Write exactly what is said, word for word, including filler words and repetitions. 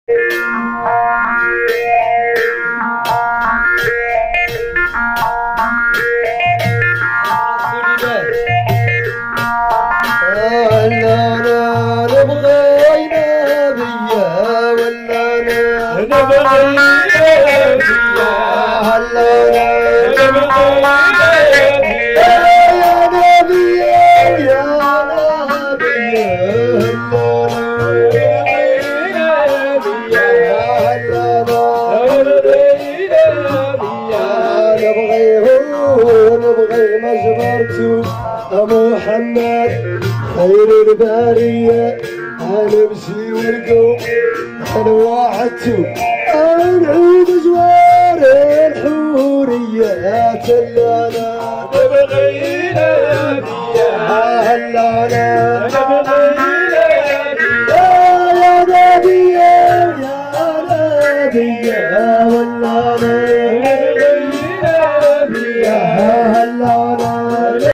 محمد خير البرية هنمشي ونقوم حنوعدتو نعيد جوار الحوريات اللي نبغينا بيا هلانا نبغينا بيا يا نبي يا نبي ولانا